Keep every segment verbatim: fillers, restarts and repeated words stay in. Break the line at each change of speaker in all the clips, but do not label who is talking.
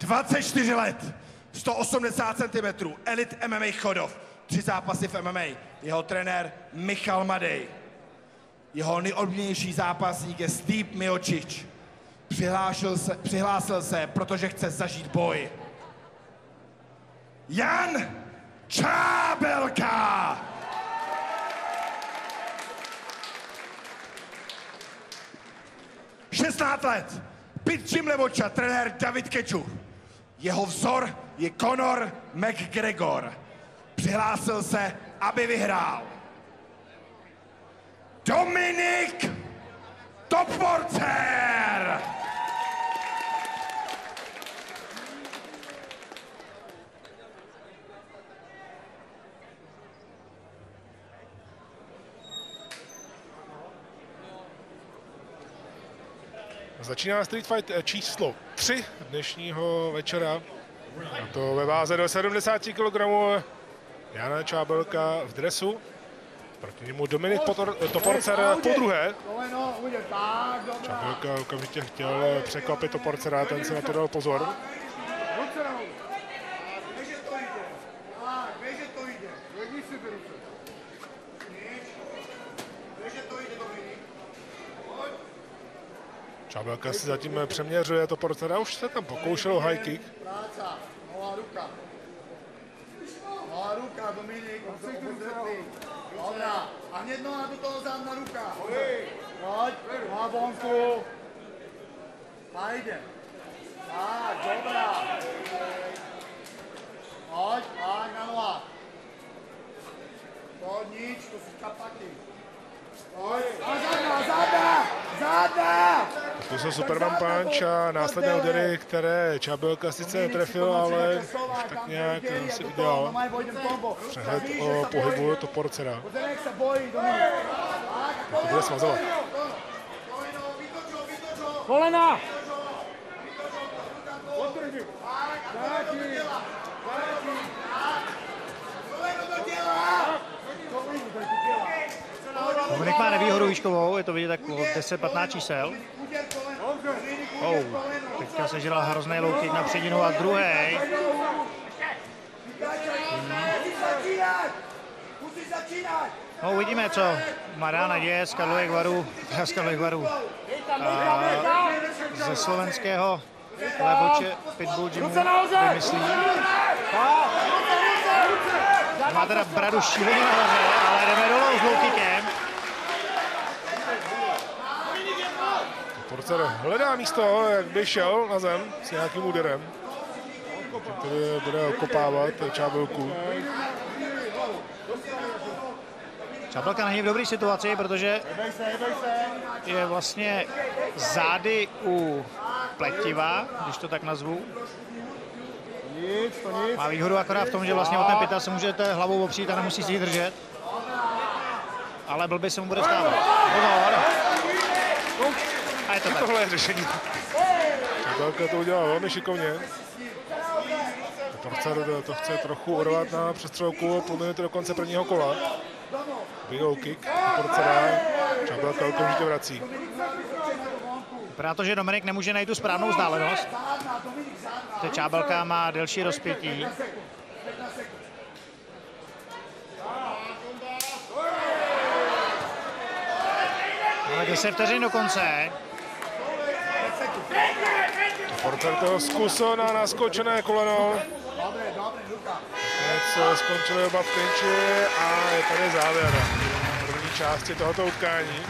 dvacet čtyři let, sto osmdesát centimetrů, elit M M A Chodov, tři zápasy v M M A. Jeho trenér Michal Madej. Jeho nejoblíbenější zápasník je Steve Miocic. Přihlásil se, přihlásil se, protože chce zažít boj. Jan Čábelka! šestnáct let, Pit Jim Levoča, trenér David Kečuch. Jeho vzor je Conor McGregor. Přihlásil se, aby vyhrál. Dominik Toporcer!
Začíná Street Fight číslo tři dnešního večera. A to ve váze do sedmdesáti kilogramů Jana Čábelka v dresu. Proti němu Dominik Toporcer po druhé. Čábelka okamžitě chtěl překvapit Toporcera, ten se na to dal pozor. Čábelka si zatím přeměřuje Toporcera, už se tam pokoušel o high kick.
Nová ruka. Nová ruka, Dominik, obrzretný. Dobrá, a hned noha do toho zádna ruka. Pojď, noha vonku. A jdem. Tak, dobrá. Pojď, tak na noha. Pojď, nič, to jsou kapaky. Pojď, a zádna, zádna, zádna.
Zkusil Superman Punch a následné údery, které Čábelka sice netrefil, ale už tak nějak si udělal přehled o pohybu Toporcera. To bude smazovat.
Kolena! Dominik má nevýhodu výškovou, je to vidět tak deset patnáct čísel. Oh, teďka se žila hrozný low kick na předinu a druhý. No, uvidíme, co Mladá naděje z Karlových Varů, z Karlových Varů. Ze slovenského Levoče Pitbull Gymu vymyslí. Má teda bradu šíleně nahoře, ale jdeme dolů s low kickem.
Toporcer hledá místo, jak by šel na zem s nějakým úderem, který bude okopávat Čábelku.
Čábelka není v dobré situaci, protože je vlastně zády u pletiva, když to tak nazvu. Má výhodu akorát v tom, že vlastně od ten pytel se můžete hlavou opřít a nemusí si ji držet. Ale blbě se mu bude stávat. A je to tak.
Tohle je řešení. Čábelka to udělala velmi šikovně. Toporcer to chce trochu urvat na přestřelku, půl minuty do konce prvního kola. Low kick, Toporcera, Čábelka okamžitě vrací.
Vypadá to, že Dominik nemůže najít tu správnou vzdálenost. Teď Čábelka má delší rozpětí. Ale deset vteřin do konce.
Toporcer toho zkusil na naskočené koleno. Teď skončili oba v klinči a je tady závěr první části tohoto utkání.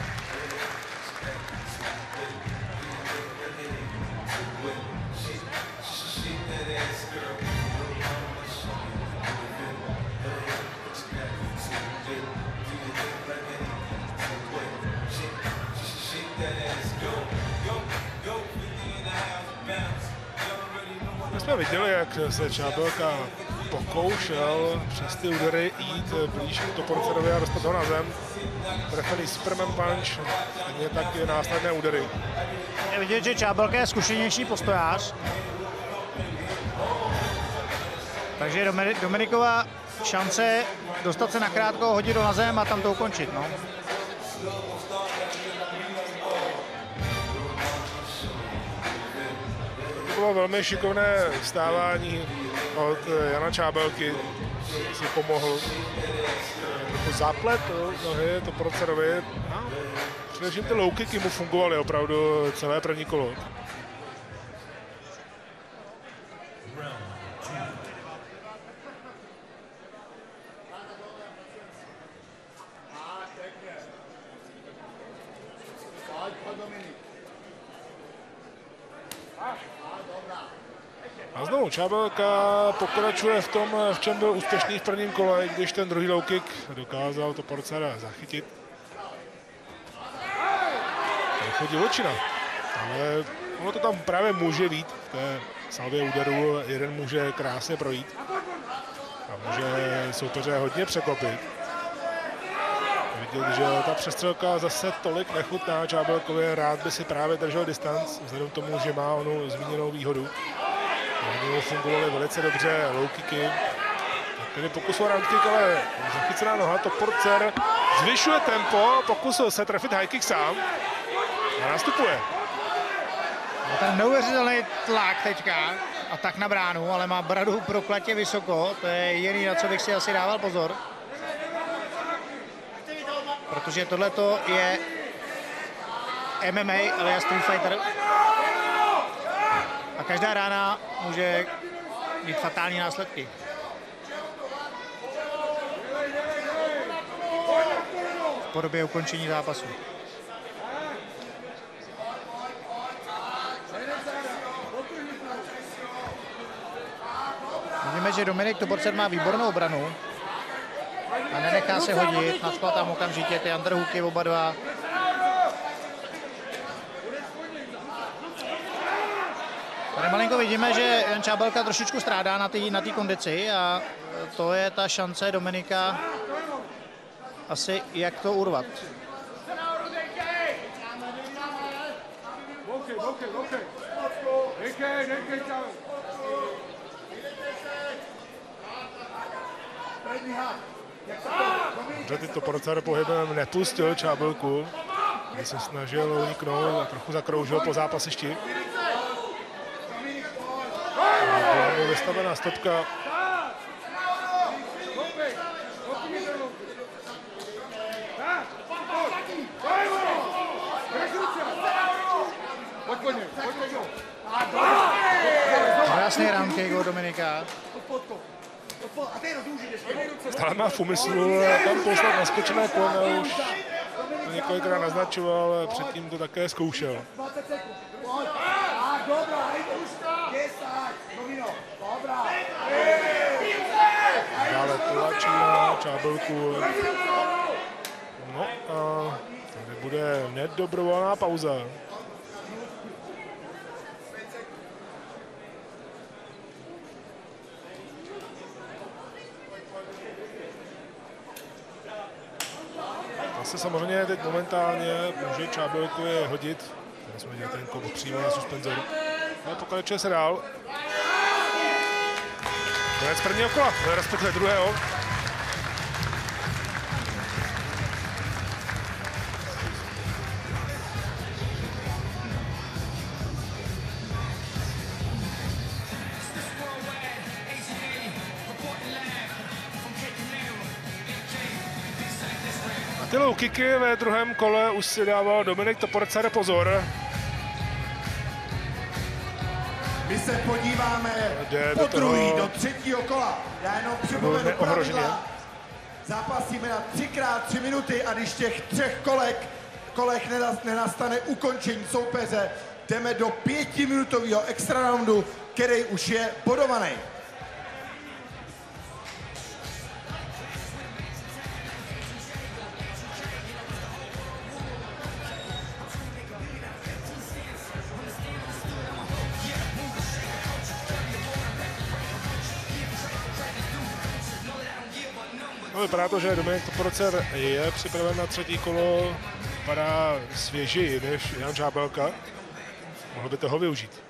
My jsme viděli, jak se Čábelka pokoušel přes ty údery jít blíž k Toporcerovi a dostat ho na zem. Trefený Superman Punch, stejně tak je následné údery.
Je vidět, že Čábelka je zkušenější postojář. Takže Dominikova šance dostat se nakrátko, hodit ho na zem a tam to ukončit. No.
To bylo bylo velmi šikovné vstávání od Jana Čábelky, si pomohl. Jako záplet nohy Toporcerovi. Především ty low kicky mu fungovaly opravdu celé první kolo. A znovu Čábelka pokračuje v tom, v čem byl úspěšný v prvním kole, když ten druhý low kick dokázal Toporcera zachytit. Trochu divočina, ale ono to tam právě může být v té salvě úderů, jeden může krásně projít a může soupeře hodně překvapit. Vidět, že ta přestřelka zase tolik nechutná Čábelkově, rád by si právě držel distanc, vzhledem k tomu, že má onu zmíněnou výhodu. Oni fungovaly velice dobře low kicky. Tedy pokus o round kick, ale zachycená noha, Toporcer zvyšuje tempo, pokusil se trefit high kick sám a nastupuje.
No, ten neuvěřitelný tlak teďka a tak na bránu, ale má bradu prokletě vysoko, to je jediný, na co bych si asi dával pozor. Protože tohleto je M M A, alias Street Fighter. A každá rána může mít fatální následky. V podobě ukončení zápasu. Vidíme, že Dominik Toporcer má výbornou obranu a nenechá se hodit, nadspal tam okamžitě ty underhooky oba dva. Tady malinko vidíme, že Jan Čábelka trošičku strádá na té na té kondici a to je ta šance Dominika asi, jak to urvat.
Dobře, ty Toporcer pohybem nepustil Čábelku, když se snažil uniknout a trochu zakroužil po zápasišti. Byla mu vystavená stopka.
Krásný round kick od Dominika.
Stále má v úmyslu tam poslat naskočené kone, už to několikrát naznačoval, ale předtím to také zkoušel. Dále tlačí na Čábelku. No a tady bude nedobrovolná pauza. Zase samozřejmě teď momentálně může Čábelkovi hodit. Tady jsme viděli ten kop přímo na suspenzor. Ale pokračuje se dál. Konec prvního kola, respektive druhého. Na ty low kicky ve druhém kole už si dával Dominik Toporcer pozor.
My se podíváme
Jde
po
do toho
druhý, do třetího kola. Já jenom připomenu
neohroženě.
pravidla. Zápasíme na třikrát tři minuty a když těch třech kolek, kolech nenastane ukončení soupeře, jdeme do pětiminutového extra roundu, který už je bodovaný.
No, vypadá to, že Dominik Toporcer je připraven na třetí kolo, vypadá svěžeji než Jan Čábelka. Mohl by toho využít.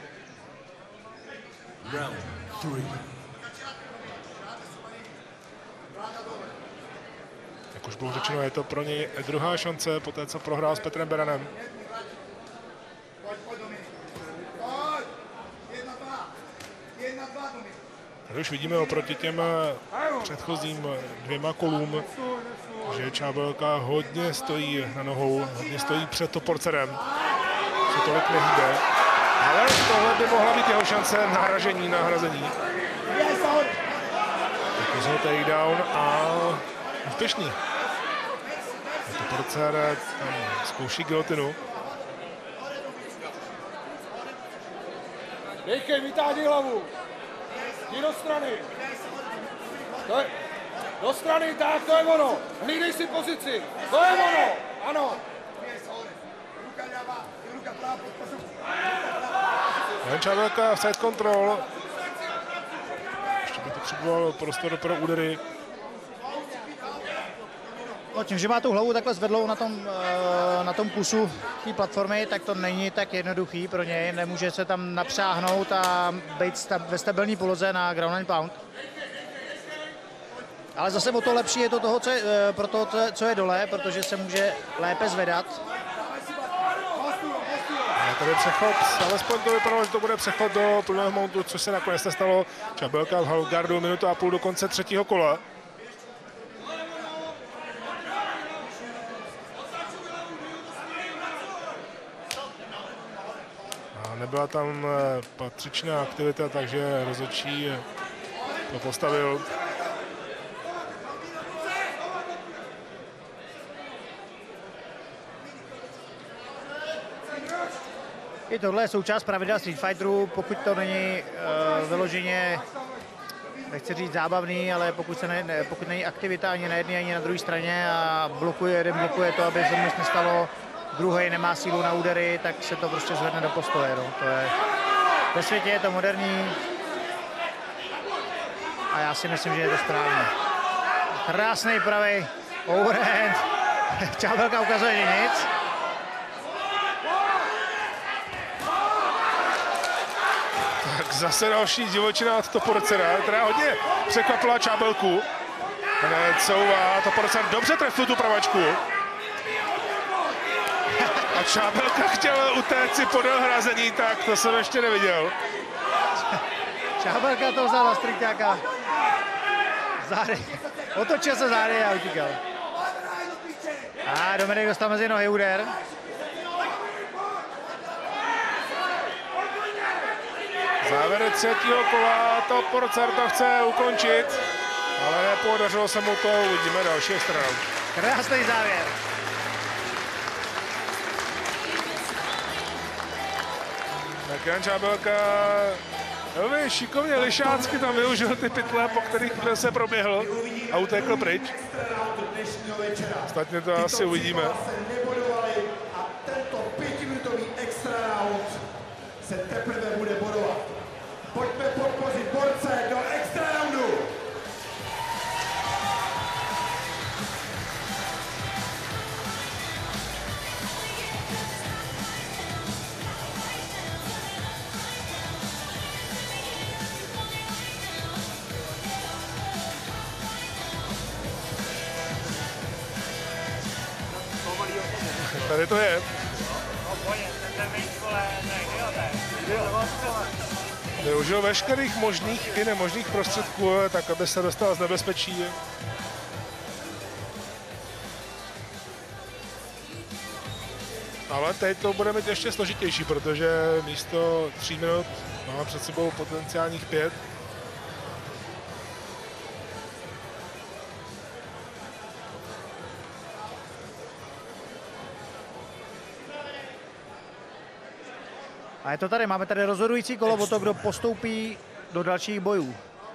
Jak už bylo řečeno, je to pro něj druhá šance po té, co prohrál s Petrem Beranem. Tady už vidíme oproti těm předchozím dvěma kolům, že Čábelka hodně stojí na nohou, hodně stojí před Toporcerem, se tolik nehýbe. Ale tohle by mohla být jeho šance na hražení, na hrazení. Pokusil takedown a úspěšný. Toporcer tam zkouší gilotinu.
Dejkej, vytáhni hlavu. Jdi do strany. To je, do strany, tak, to je ono. Hlídej si pozici. To je ono. Ano.
Jan Čábelka v side control. Ještě by potřeboval prostor pro údery.
No, tím, že má tu hlavu takhle zvedlou na tom, na tom kusu té platformy, tak to není tak jednoduchý pro něj. Nemůže se tam napřáhnout a být ve stabilní poloze na ground and pound. Ale zase o to lepší je to toho, co je, pro to, co je dole, protože se může lépe zvedat.
A tady přechod, alespoň to vypadalo, že to bude přechod do plného mountu, což se nakonec nestalo. Čábelka v Halgardu minutu a půl do konce třetího kola. Nebyla tam patřičná aktivita, takže rozhodčí to postavil.
I tohle je součást pravidel Street Fighteru, pokud to není uh, vyloženě, nechci říct zábavný, ale pokud, se ne, pokud není aktivita ani na jedné, ani na druhé straně a blokuje, jeden blokuje to, aby se nic nestalo, druhý nemá sílu na údery, tak se to prostě zvedne do postoje. No. To je, ve světě je to moderní a já si myslím, že je to správně. Krásný pravý overhand. Čábelka ukazuje, že nic.
Tak zase další divočina od Toporcera, která hodně překvapila Čábelku. Couvá, Toporcer dobře trefil tu pravačku. A Čábelka chtěl utéct si podél hrazení, tak to jsem ještě neviděl.
Čábelka to vzala striťáka. Zády. Otočil se zády a utíkal. A Dominik dostal mezi nohy úder.
Závěr třetího kola, Toporcer to chce ukončit, ale nepodařilo se mu to, uvidíme další stranu.
Krásný závěr.
Tak Jan Čábelka velmi šikovně lišácky tam využil ty pytle, po kterých se proběhl a utekl pryč. Ostatně to asi uvidíme.
A tento pětiminutový extra round se teprve bude bodovat. Pojďme podpořit borce do extra roundu.
Tady to je. Využil veškerých možných i nemožných prostředků, tak aby se dostal z nebezpečí. Ale teď to bude mít ještě složitější, protože místo tří minut má před sebou potenciálních pět.
A je to tady, máme tady rozhodující kolo o to, kdo postoupí do dalších bojů.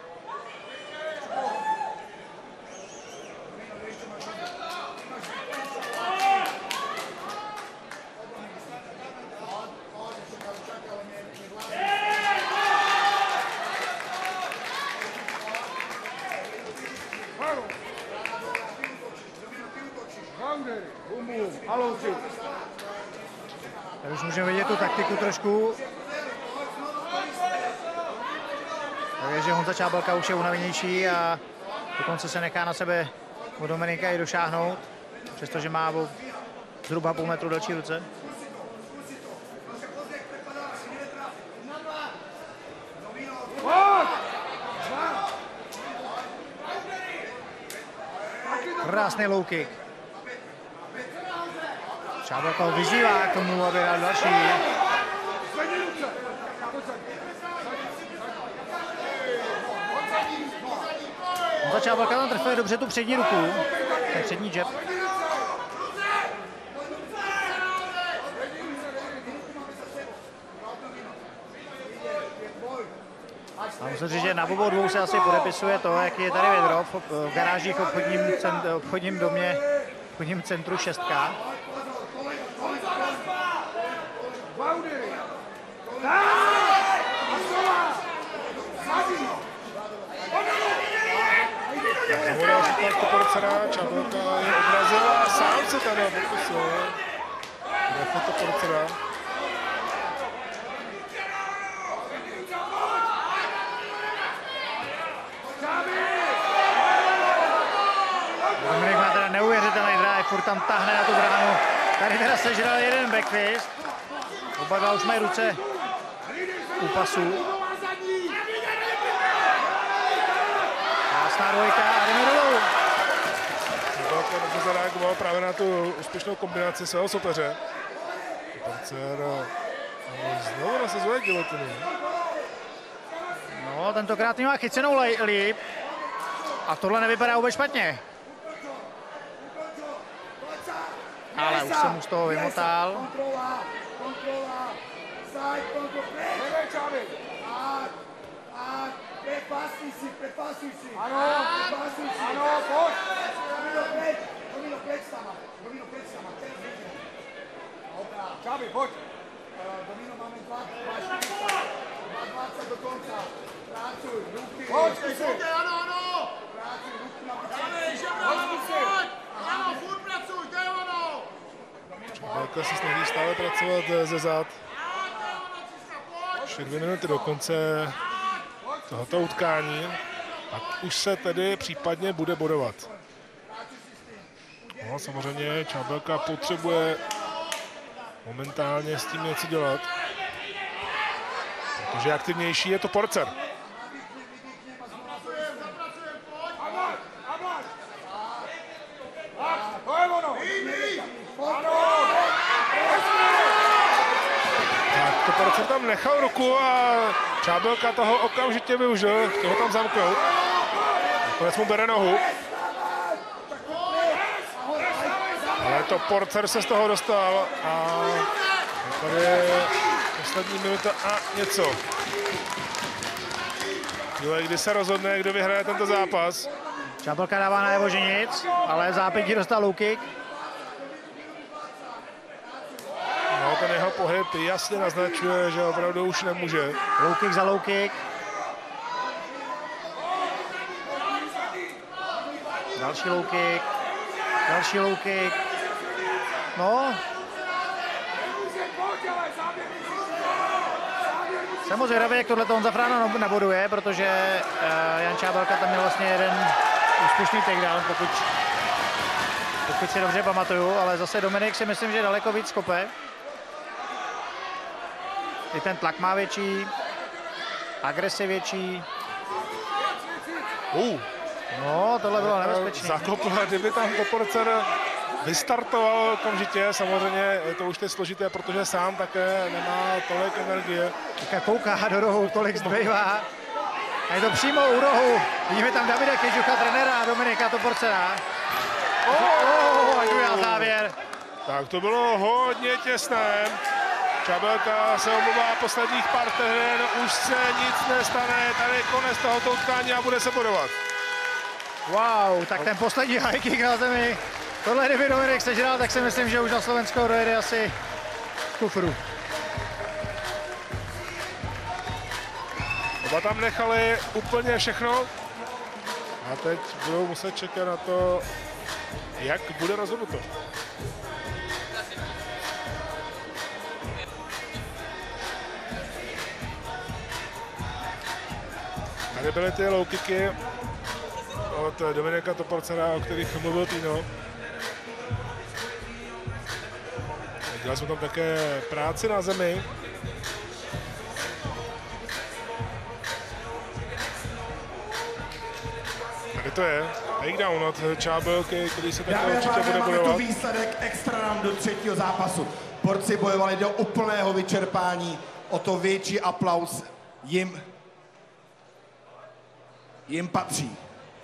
Tady už můžeme vidět tu taktiku trošku. Takže Honza Čábelka už je unavenější a dokonce se nechá na sebe od Dominika i došáhnout, přestože má zhruba půl metru delší ruce. Krásný low kick. Čábelka ho vyzývá k tomu, aby dal další. Honza Čábelka tam trefuje dobře tu přední ruku, ten přední jab. A musím říct, že na obou dvou se asi podepisuje to, jaký je tady vedro v garážích obchodním, cent, obchodním domě, obchodním centru šestka.
Čábelka je odrazila a sám se tady pokusuje. Trefil to Porcera.
Dominik má teda neuvěřitelný drive, furt tam tahne na tu bránu. Tady teda sežral jeden backfist. Oba dva už mají ruce u pasu. Krásná dvojka a jdeme dolů.
Čábelka dobře zareagoval právě na tu úspěšnou kombinaci svého soupeře. Porcer znovu nasazuje gilotinu.
No, tentokrát má chycenou líp. A tohle nevypadá vůbec špatně. Ale už jsem mu z toho vymotal.
Kontrola, kontrola, side control, a, a, prepasuj si, prepasuj si. Ano, prepasuj si. Ano, pojď. Domino, pleť, domino, pleť sama, domino, pleť sama, teraz vidíme. Dobrá. Čabi, pojď. Domino, máme dva, dva, dva, dvacet do konca. Pracuj, ruky. Pojď, pojď, ano, ano. Pracuj, ruky na pojď, ano, furt pracuj, to je ono.
Čábelka se snaží stále pracovat ze zad. Ještě dvě minuty do konce tohoto utkání. A už se tedy případně bude bodovat. No, samozřejmě Čábelka potřebuje momentálně s tím něco dělat. Protože aktivnější je to Porcer. Tak to Porcer tam nechal ruku a Čábelka toho okamžitě využil, chtěl ho tam zamknout. Nakonec mu bere nohu. Ale to Porcer se z toho dostal a tady je poslední minuta a něco. Chvíle, kdy se rozhodne, kdo vyhraje tento zápas.
Čábelka dává najevo, že nic, ale zápětí dostal low kick.
No, ten jeho pohyb jasně naznačuje, že opravdu už nemůže.
Low kick za low kick. Další low kick. Další low kick. No. Jsem moc zvědavý, jak tohle Honza Frána naboduje, protože uh, Jan Čábelka tam měl vlastně jeden úspěšný takedown, pokud, pokud si dobře pamatuju, ale zase Dominik si myslím, že daleko víc kope. I ten tlak má větší, agresi větší.
Uh.
No, tohle bylo nebezpečné.
Zakopl, kdyby tam to Porcer vystartoval okamžitě, samozřejmě je to už teď složité, protože sám také nemá tolik energie.
Teďka kouká do rohu, tolik zbývá. A je to přímo u rohu. Vidíme tam Davida Kežucha, trenéra Dominika Toporcera. Oh, oh, ať udělal závěr.
Tak to bylo hodně těsné. Čábelka se omluvá posledních pár vteřin, už se nic nestane, tady konec tohoto utkání a bude se bodovat.
Wow, tak ten poslední high kick na zemi. Tohle kdyby Dominik sežral, tak si myslím, že už na Slovensko dojede asi v kufru.
Oba tam nechali úplně všechno a teď budou muset čekat na to, jak bude rozhodnuto. Tady byly ty low kicky od Dominika Toporcera, o kterých mluvil Tino. Dělali jsme tam také práci na zemi. Tady to je. takedown od Čábelky, který se také
Dámy a
určitě
pánové,
bude
máme tu
budovat.
výsledek extra roundu třetího zápasu. Borci bojovali do úplného vyčerpání, o to větší aplaus jim, jim patří.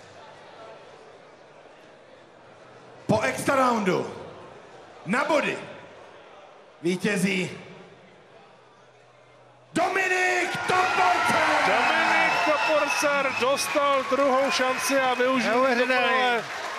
Po extra roundu na body vítězí Dominik Toporcer!
Dominik Toporcer dostal druhou šanci a využil to.